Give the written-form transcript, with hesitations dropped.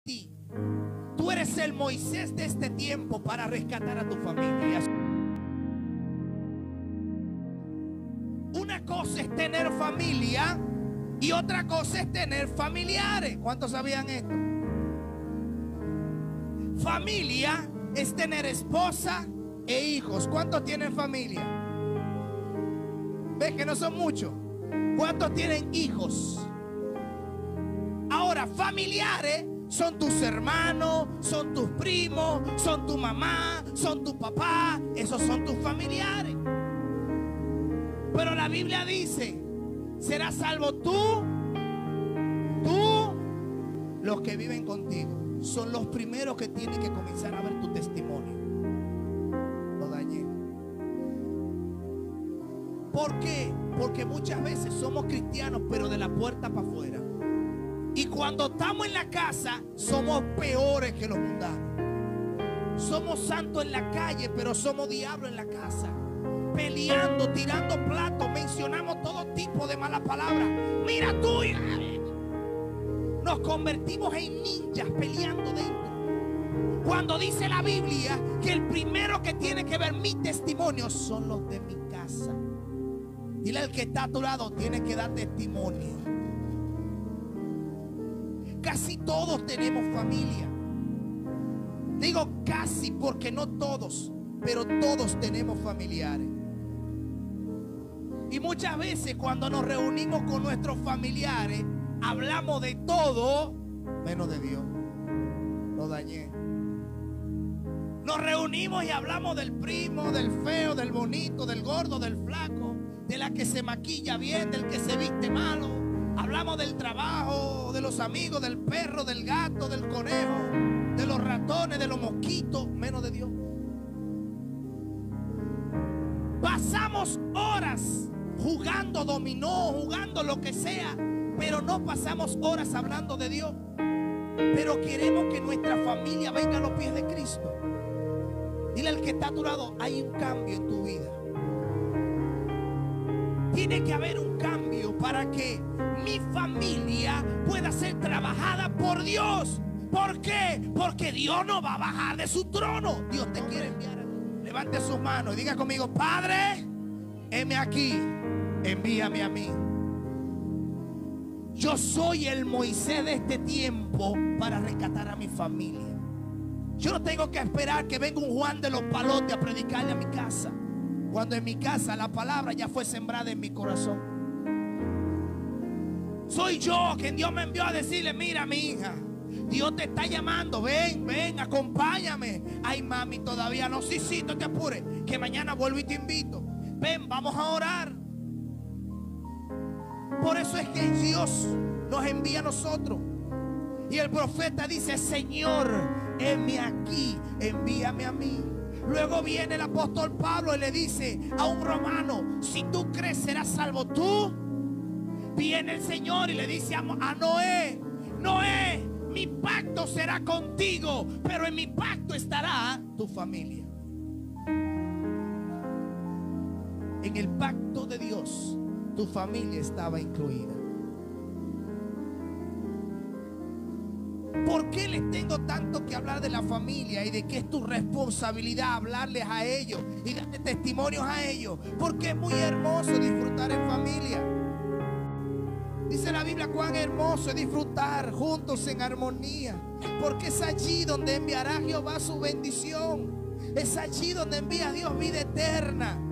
ti. Tú eres el Moisés de este tiempo para rescatar a tu familia. Una cosa es tener familia y otra cosa es tener familiares. ¿Cuántos sabían esto? Familia es tener esposa e hijos. ¿Cuántos tienen familia? ¿Ves que no son muchos? ¿Cuántos tienen hijos? Ahora, familiares son tus hermanos, son tus primos, son tu mamá, son tu papá. Esos son tus familiares. Pero la Biblia dice: serás salvo tú, los que viven contigo. Son los primeros que tienen que comenzar a ver tu testimonio. Lo dañé. ¿Por qué? Porque muchas veces somos cristianos, pero de la puerta para afuera. Y cuando estamos en la casa, somos peores que los mundanos. Somos santos en la calle, pero somos diablos en la casa. Peleando, tirando platos, mencionamos todo tipo de malas palabras. Mira tú, nos convertimos en ninjas peleando dentro. Cuando dice la Biblia que el primero que tiene que ver mi testimonio son los de mi casa. Dile al que está a tu lado: tiene que dar testimonio. Casi todos tenemos familia. Digo casi porque no todos, pero todos tenemos familiares. Y muchas veces cuando nos reunimos con nuestros familiares, hablamos de todo menos de Dios. Lo dañé. Nos reunimos y hablamos del primo, del feo, del bonito, del gordo, del flaco, de la que se maquilla bien, del que se viste malo. Hablamos del trabajo, de los amigos, del perro, del gato, del conejo, de los ratones, de los mosquitos, menos de Dios. Pasamos horas jugando dominó, jugando lo que sea, pero no pasamos horas hablando de Dios. Pero queremos que nuestra familia venga a los pies de Cristo. Dile al que está a tu lado: hay un cambio en tu vida. Tiene que haber un cambio para que mi familia pueda ser trabajada por Dios. ¿Por qué? Porque Dios no va a bajar de su trono. Dios te quiere enviar. Levante sus manos y diga conmigo: Padre, heme aquí, envíame a mí. Yo soy el Moisés de este tiempo para rescatar a mi familia. Yo no tengo que esperar que venga un Juan de los Palotes a predicarle a mi casa, cuando en mi casa la palabra ya fue sembrada en mi corazón. Soy yo quien Dios me envió a decirle: mira, mi hija, Dios te está llamando, ven, ven, acompáñame. Ay, mami, todavía no. Sí, no te apures, que mañana vuelvo y te invito. Ven, vamos a orar. Por eso es que Dios nos envía a nosotros. Y el profeta dice: Señor, heme aquí, envíame a mí. Luego viene el apóstol Pablo y le dice a un romano: si tú crees, serás salvo tú. Viene el Señor y le dice a Noé: Noé, mi pacto será contigo, pero en mi pacto estará tu familia. En el pacto de Dios, tu familia estaba incluida. ¿Por qué les tengo tanto que hablar de la familia y de que es tu responsabilidad hablarles a ellos y darle testimonios a ellos? Porque es muy hermoso disfrutar en familia. Dice la Biblia cuán hermoso es disfrutar juntos en armonía, porque es allí donde enviará Jehová su bendición. Es allí donde envía Dios vida eterna.